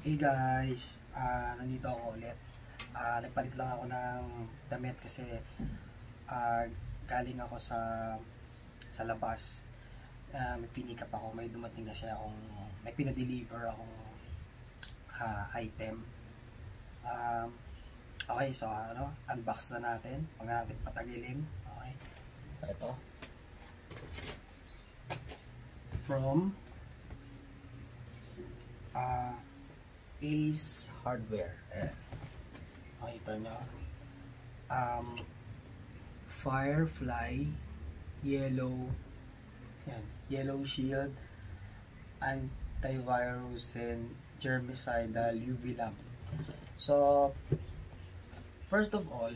Hey guys, nandito ako ulit. Nagpalit lang ako ng damit kasi galing ako sa labas. May pinikap ako, may dumating na siya may pinadeliver akong item. Okay, so unbox na natin. Huwag na natin patagilin. Okay. So ito. From Ace Hardware. Makita nyo. Firefly Yellow Shield Antivirus and Germicidal UV lamp. So first of all,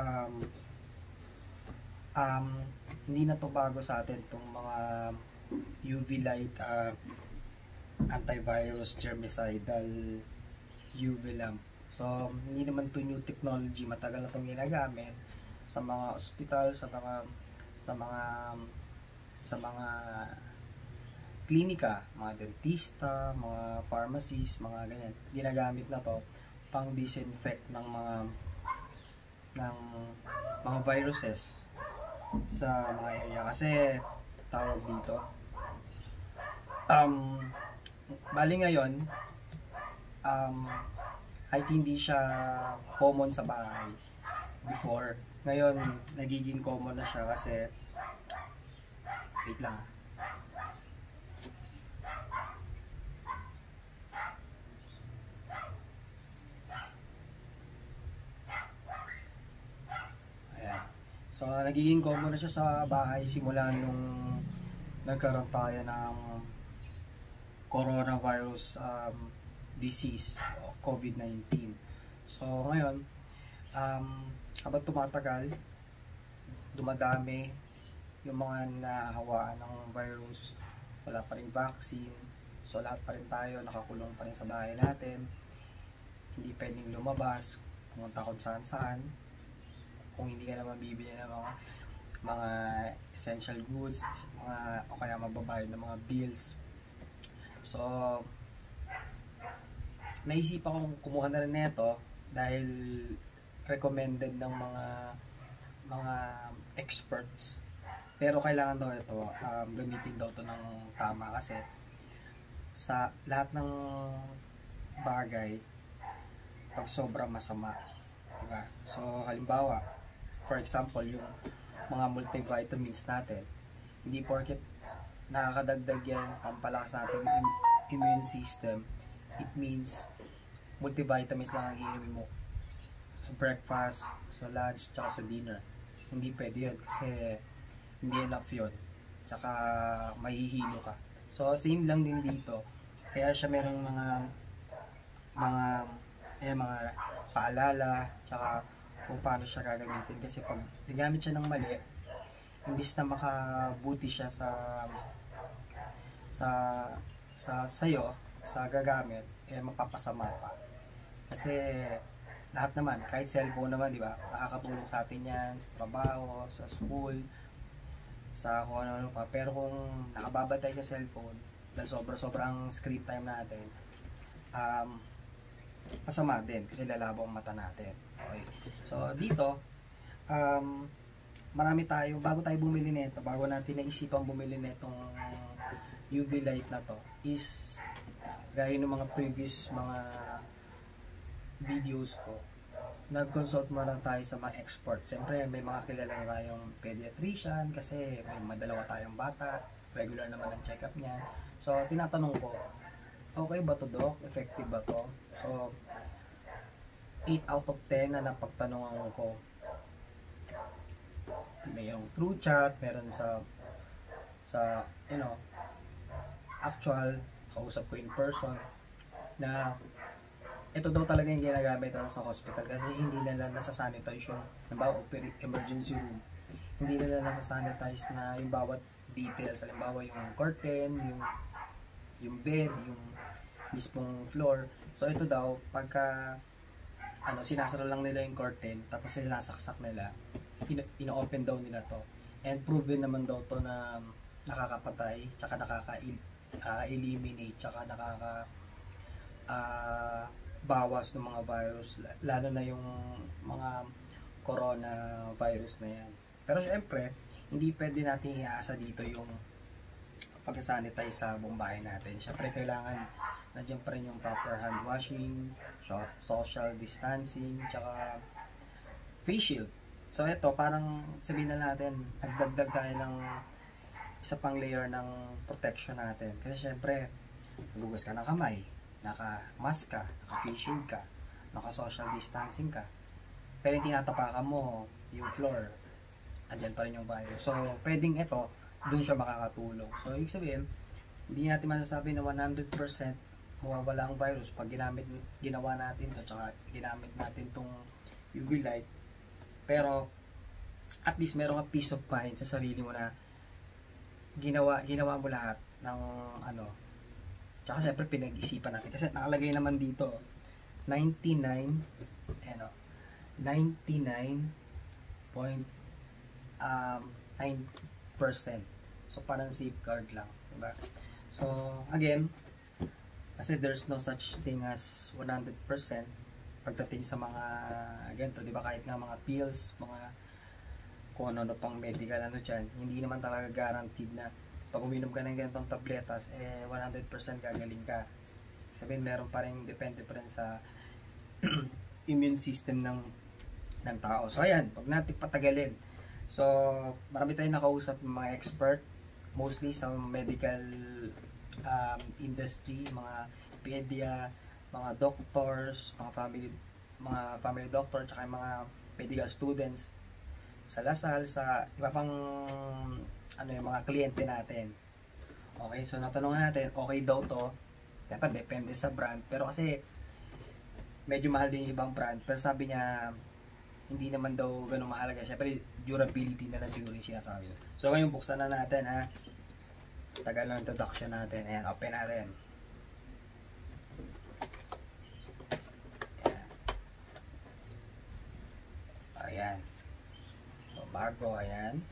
hindi na to bago sa atin itong mga UV light antivirus germicidal UV lamp. So hindi naman to new technology, matagal na itong ginagamit sa mga ospital, sa mga klinika, mga dentista, mga pharmacies, mga ganyan. Ginagamit na to pang disinfect ng mga viruses sa mga area, kasi tawag dito bali ngayon, kahit hindi siya common sa bahay before, ngayon nagiging common na siya kasi wait lang. Ayan. So nagiging common na siya sa bahay simula nung nagkaroon tayo ng coronavirus disease o COVID-19. So ngayon, habang tumatagal, dumadami yung mga nahahawaan ng virus, wala pa rin vaccine, so lahat pa rin tayo nakakulong pa rin sa bahay natin, hindi pwedeng lumabas, pumunta kung saan kung hindi ka naman bibili ng mga essential goods, o kaya mababayad ng mga bills. So naisip akong kumuha na rin nito dahil recommended ng mga experts, pero kailangan daw ito gamitin daw ito ng tama, kasi sa lahat ng bagay pag sobrang masama, diba? So halimbawa, for example, yung mga multivitamins natin, hindi porket nakakadagdag yan, pampalakas natin immune system, it means multivitamins lang ang iinumin mo sa breakfast, sa lunch, tsaka sa dinner. Hindi pwede yun kasi hindi enough yun, tsaka mahihilo ka. So same lang din dito, kaya siya merong mga paalala, tsaka kung paano siya gagamitin, kasi pag nagamit siya ng mali, imbis na makabuti siya sa'yo, sa gagamit, mapapasama pa. Kasi lahat naman, kahit cellphone naman, di ba, nakakatulong sa atin yan, sa trabaho, sa school, sa kung ano pa. Pero kung nakababad tayo sa cellphone, dahil sobrang screen time natin, masama din, kasi lalabo ang mata natin. Okay. So dito, marami tayo, bago tayo bumili nito, bago natin naisipang bumili nitong UV light na to, is gaya ng mga previous mga videos ko, nag-consult muna tayo sa mga experts. Siyempre may mga kilala na tayong pediatrician, kasi may madalawa tayong bata, regular naman ang check-up niya. So tinatanong ko, okay ba to, doc? Effective ba to? So 8 out of 10 na napagtanungan ko. May yung through chat, meron sa actual, kausap ko in person, na ito daw talaga yung ginagamit sa hospital, kasi hindi nila nasasanitize yung emergency room, hindi nila nasasanitize na yung bawat details, halimbawa yung curtain, yung bed, yung mismong floor. So ito daw, pagka sinasara lang nila yung curtain, tapos sinasaksak nila, ino-open daw nila to, and proven naman daw to na nakakapatay, tsaka nakaka-eliminate, tsaka bawas ng mga virus, lalo na yung mga coronavirus na yan. Pero syempre, hindi pwede natin iasa dito yung pag-sanitize sa buong bahay natin. Syempre, kailangan nandiyan pa rin yung proper hand washing, social distancing, tsaka face shield. So, ito, parang sabihin na natin, nagdagdag tayo ng isa pang layer ng protection natin. Kasi syempre, nagugas ka ng kamay, naka-mask ka, naka-face shield ka, naka-social distancing ka. Pero yung tinatapakan mo, yung floor, andyan pa rin yung virus. So, pwedeng ito, dun siya makakatulong. So, ibig sabihin, hindi natin masasabi na 100% mawawala ang virus pag ginawa natin to, tsaka ginamit natin tong UV light. Pero, at least meron ka peace of mind sa sarili mo na ginawa mo lahat ng tsaka syempre pinag-isipan natin. Kasi nakalagay naman dito, 99.9%. So, parang safeguard lang. Diba? So, again, kasi there's no such thing as 100% pagdating sa mga ganito, diba? Kahit nga mga pills, mga kung ano pang medical dyan, hindi naman talaga guaranteed na pag uminom ka ng ganitong tabletas, 100% gagaling ka. Sabihin, meron pa rin, depende pa rin sa immune system ng tao. So, ayan, pag natin patagalin. So, marami tayong nakausap ng mga expert, mostly sa medical industry, mga pedia, mga doctors, mga family doctor, tsaka mga medical students sa Lasal, sa iba pang yung mga kliyente natin. Okay, so natanungan natin, okay daw to. Dapat depende sa brand, pero kasi medyo mahal din yung ibang brand, pero sabi niya hindi naman daw ganun mahalaga. Syempre, durability na lang siguro yung sinasabi. So, ngayon buksan na natin, ha. Tagal ng introduction natin. Ayan, open natin. Ayan. So, bago, ayan.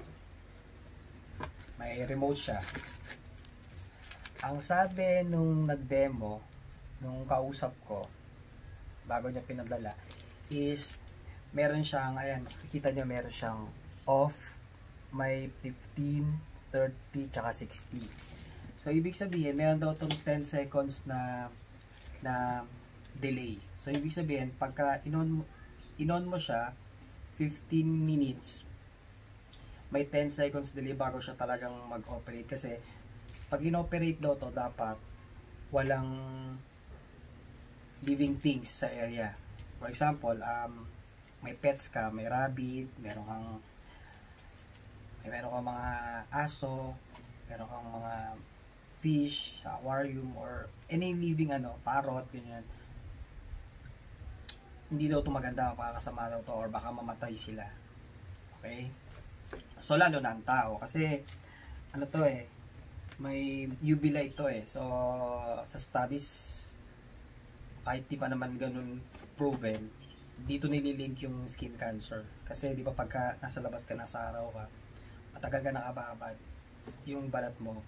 May remote siya. Ang sabi nung nag-demo, nung kausap ko, bago niya pinadala, is meron siyang, ayan, makikita niyo meron siyang off, may 15, 30, tsaka 60. So, ibig sabihin, meron daw itong 10 seconds na delay. So, ibig sabihin, pagka inon mo siya, 15 minutes, may 10 seconds delay bago siya talagang mag-operate. Kasi, pag in-operate daw to, dapat walang living things sa area. For example, may pets ka, may rabbit, meron kang mga aso, meron kang mga fish sa aquarium, or any living parrot, ganyan. Hindi daw ito maganda, makakasama daw ito, or baka mamatay sila. Okay? So, lalo na ang tao. Kasi, may UV light to So, sa studies, kahit di pa naman ganun proven, dito nililink yung skin cancer. Kasi di ba pagka nasa labas ka, nasa araw ka, matagal ka nakababad, yung balat mo,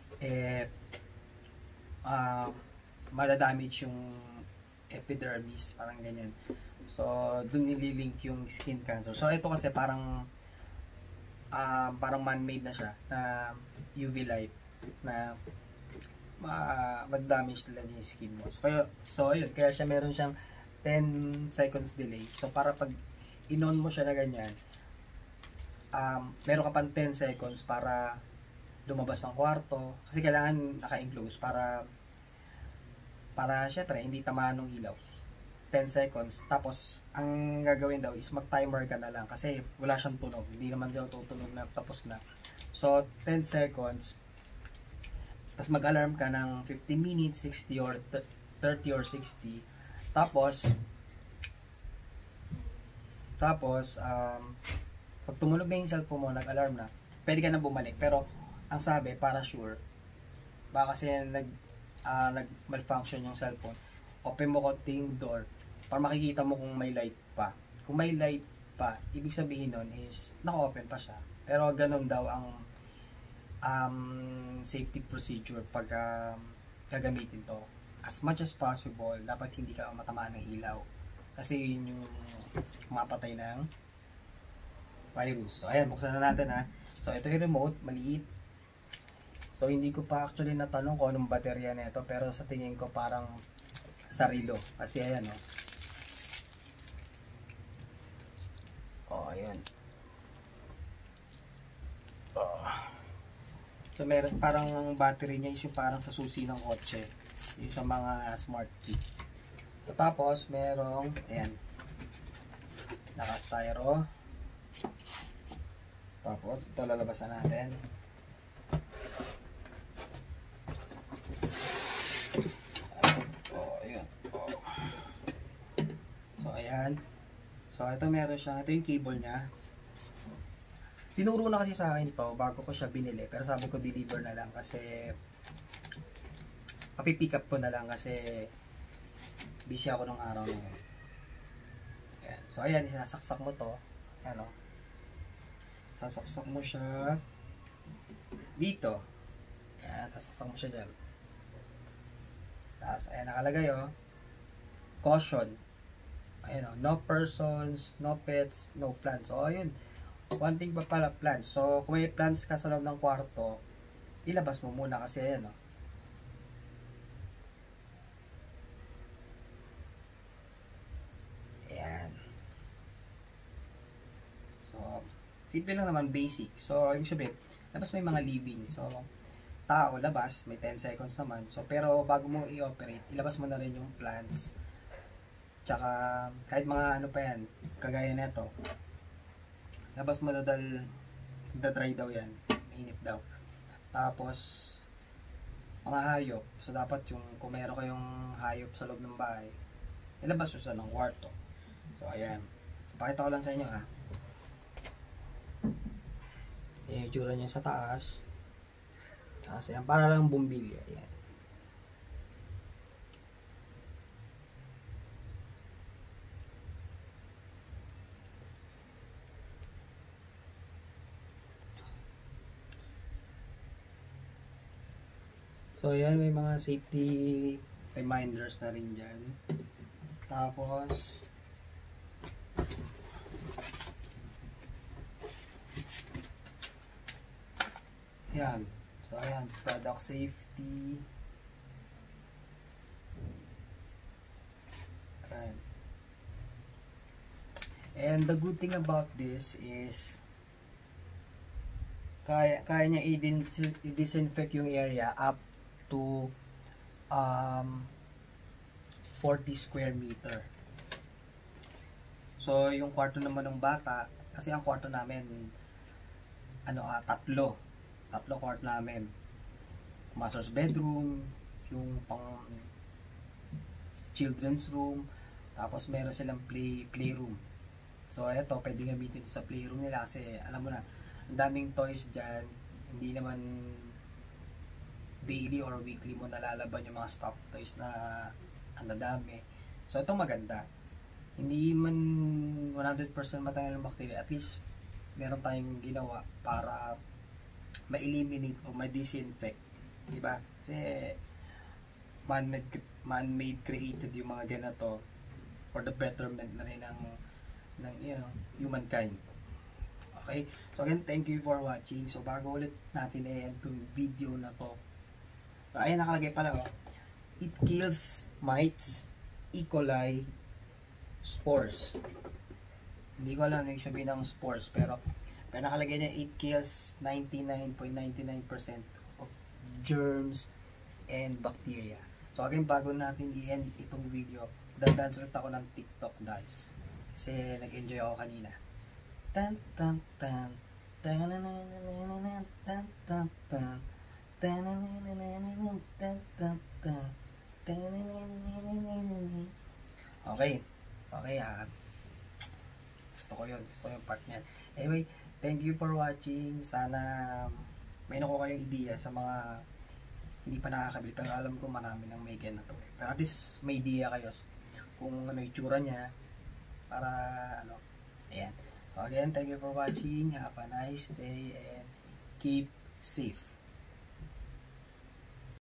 madadamage yung epidermis, parang ganyan. So, dun nililink yung skin cancer. So, ito kasi parang man-made na siya, na UV light, na mag-damage nila yung skin mo. So, ayun, kaya siya meron siyang 10 seconds delay. So, para pag inon mo siya na ganyan, meron ka pang 10 seconds para lumabas ng kwarto. Kasi kailangan naka-enclose para syempre, hindi tamaan ng ilaw. 10 seconds. Tapos, ang gagawin daw is mag-timer ka na lang. Kasi wala siyang tunog. Hindi naman daw tutunog na tapos na. So, 10 seconds. Tapos mag-alarm ka ng 15 minutes, 60 or 30 or 60. Tapos, pag tumunog na yung cellphone mo, nag-alarm na, pwede ka na bumalik. Pero, ang sabi, para sure, baka kasi nag-malfunction yung cellphone, open mo konti yung door, para makikita mo kung may light pa. Kung may light pa, ibig sabihin nun is, naka-open pa siya. Pero, ganun daw ang safety procedure pag gagamitin to. as much as possible, dapat hindi ka matamaan ng ilaw. Kasi yun yung mapatay ng virus. So, ayan, buksan na natin ha. So, ito yung remote, maliit. So, hindi ko pa actually natanong kung anong baterya na ito, pero sa tingin ko parang sarilo. Kasi ayan o. Ayan. So, meron parang battery niya is yung parang sa susi ng kotse. Yung sa mga smart key. So, tapos, merong, ayan, naka-styro. Tapos, ito lalabasan natin. Ayan. So, ayan. So, ito meron siya. Ito yung cable niya. Tinuro na kasi sa akin to bago ko siya binili. Pero sabi ko, deliver na lang kasi papipick up ko na lang kasi busy ako ng araw na yun. Ayan. So, ayan. Isasaksak mo to. Ayan o. Sasaksak mo siya dito. Ayan. Sasaksak mo siya dyan. Tapos, ayan. Nakalagay o. Caution. Ayan o. No persons, no pets, no plants. So, ayun. One thing pa pala, plants. So, kung may plants ka sa loob ng kwarto, ilabas mo muna kasi ayan o. Simple lang naman, basic. So, yung sabihin, labas may mga living. So, tao, labas, may 10 seconds naman. So, pero bago mo i-operate, ilabas mo na rin yung plants. Tsaka, kahit mga ano pa yan, kagaya nito, labas mo na dahil dry daw yan. Mainit daw. Tapos, mga hayop. So, dapat yung, kung meron kayong hayop sa loob ng bahay, ilabas nyo sa ng kwarto. So, ayan. Pakita ko lang sa inyo, ha. Yung itsura niya sa taas. Tapos, ayan, para lang bumbilya. Ayan. So, ayan, may mga safety reminders na rin dyan. Tapos, ayan. So, ayan, product safety. Ayan. And the good thing about this is, kaya niya i-disinfect yung area up to 40 square meter. So, yung kwarto naman ng bata, kasi ang kwarto namin, tatlo kwarto namin. Master's bedroom, yung pang children's room, tapos meron silang playroom. So, eto, pwede gamitin sa playroom nila kasi, alam mo na, ang daming toys dyan, hindi naman daily or weekly mo nalalaban yung mga stuffed toys na ang dami. So, ito maganda. Hindi man 100% matanggal ng bacteria, at least meron tayong ginawa para ma-eliminate o ma-disinfect, diba? Kasi man-made created yung mga ganito for the betterment na rin ng humankind. Okay? So again, thank you for watching. So bago ulit natin itong video na to, ayan, nakalagay pala it kills mites, E. coli, spores. Hindi ko alam yung sabihin ng spores, pero nakalagay niya it kills 99.99% of germs and bacteria. So again, bago natin i-end itong video, dance ulit ako ng TikTok dance. Kasi nag-enjoy ako kanina. Tan tan tan tan tan tan tan tan. Okay. Okay, ha. Gusto ko yung part niyan. Anyway, thank you for watching. Sana may nakuha kayong idea sa mga hindi pa nakakabili. Pero alam ko marami nang may ganito. Pero at least may idea kayo kung ano yung tsura niya. Para ayan. So again, thank you for watching. Have a nice day and keep safe.